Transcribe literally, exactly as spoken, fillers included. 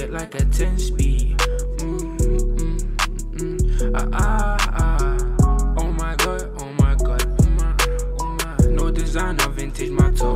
it like a ten speed. Mm, mm, mm, mm. Ah, ah, ah. Oh my god, oh my god, oh my, oh my. No designer, vintage, my toe.